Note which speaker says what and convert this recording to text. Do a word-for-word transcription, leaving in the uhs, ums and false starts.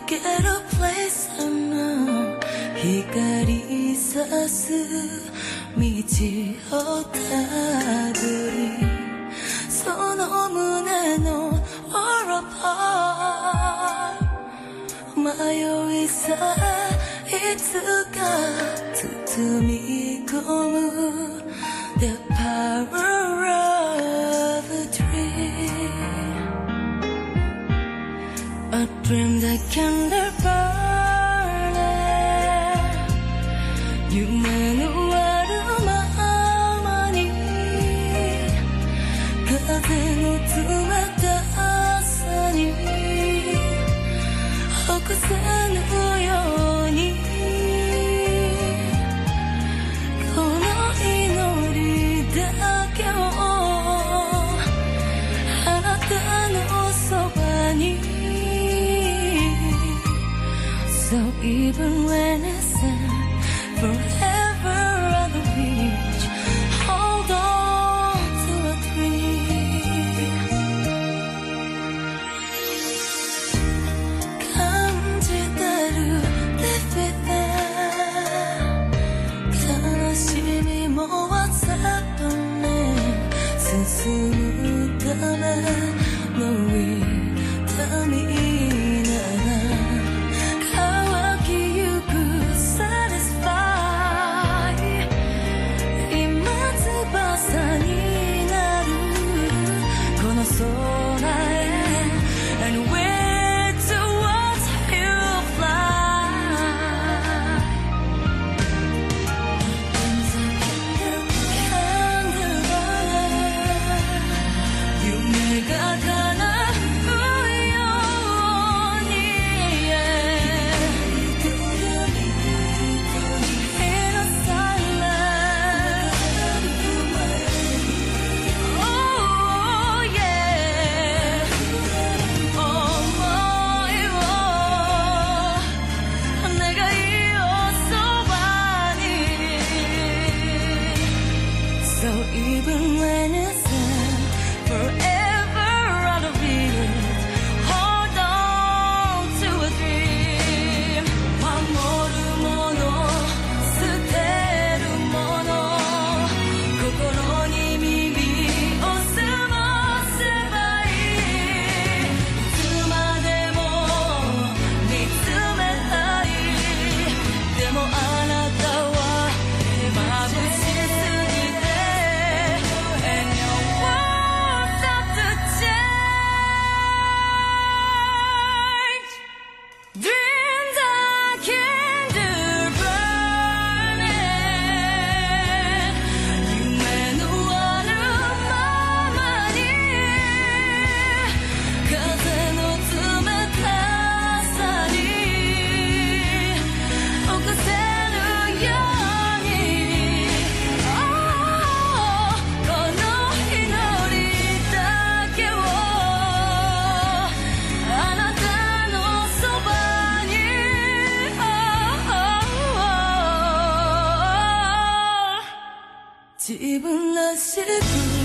Speaker 1: get a place I know 光さす道をたどりその胸の War apart 迷いさいつか包み込む The power of a dream A dream that can live burning 夢のあるままに風の冷たさにほぐせぬようにこの祈りだけをあなたのそばに So even when it's sad, forever on the beach, hold on to a dream. 感じてる Live with that 悲しみも忘れね進むための痛みなら So even when it's sad, forever out of it, hold on to a dream. 守るもの、捨てるもの、心に耳を澄ませばいい。いつまでも見つめたい。でもあなたは眩しい。 自分らしく